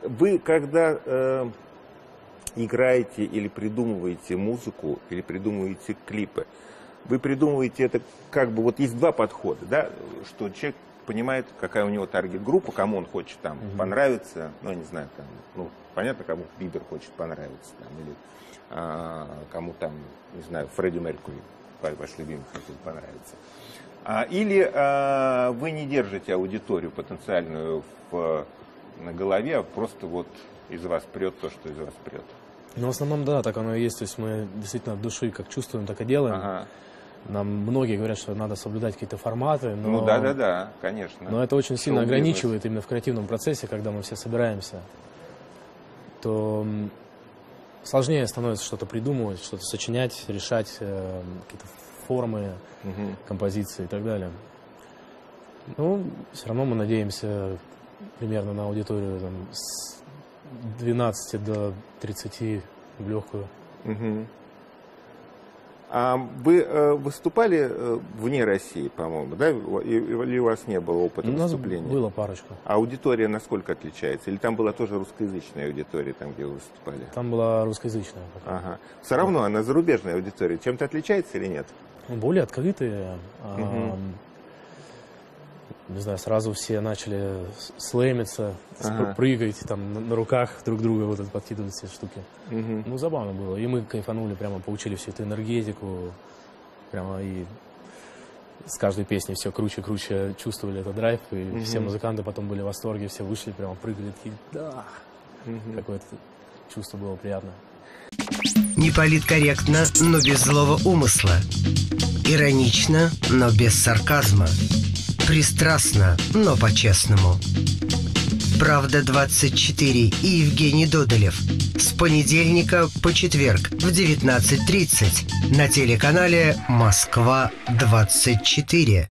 Вы когда играете или придумываете музыку, или придумываете клипы, вы придумываете это как бы, вот есть два подхода, да, что человек понимает, какая у него таргет-группа, кому он хочет там понравиться, ну, я не знаю, там, ну, понятно, кому Бибер хочет понравиться, там, или кому там, не знаю, Фредди Меркьюри, ваш любимый, хотел понравиться. Или вы не держите аудиторию потенциальную на голове, а просто вот из вас прет то, что из вас прет. Ну, в основном, да, так оно и есть. То есть мы действительно от души как чувствуем, так и делаем. Нам многие говорят, что надо соблюдать какие-то форматы. Но... Ну да, конечно. Но это очень сильно ограничивает именно в креативном процессе, когда мы все собираемся. То сложнее становится что-то придумывать, что-то сочинять, решать какие-то формы, композиции и так далее. Ну, все равно мы надеемся примерно на аудиторию там, с 12 до 30 в легкую. А вы выступали вне России, по-моему, да? Или у вас не было опыта выступления? У нас было парочку. А аудитория насколько отличается? Или там была тоже русскоязычная аудитория, там, где вы выступали? Там была русскоязычная. Ага. Все равно она зарубежная аудитория. Чем-то отличается или нет? Более открытые. Не знаю, сразу все начали слэмиться, прыгать там на руках друг друга, вот это подкидывать все штуки. Ну, забавно было. И мы кайфанули, прямо получили всю эту энергетику. Прямо и с каждой песней все круче и круче чувствовали этот драйв. И все музыканты потом были в восторге, все вышли, прямо прыгали. Такие, да! Какое-то чувство было приятное. Неполиткорректно, но без злого умысла. Иронично, но без сарказма. Пристрастно, но по-честному. «Правда-24» и Евгений Додолев. С понедельника по четверг в 19:30 на телеканале «Москва-24».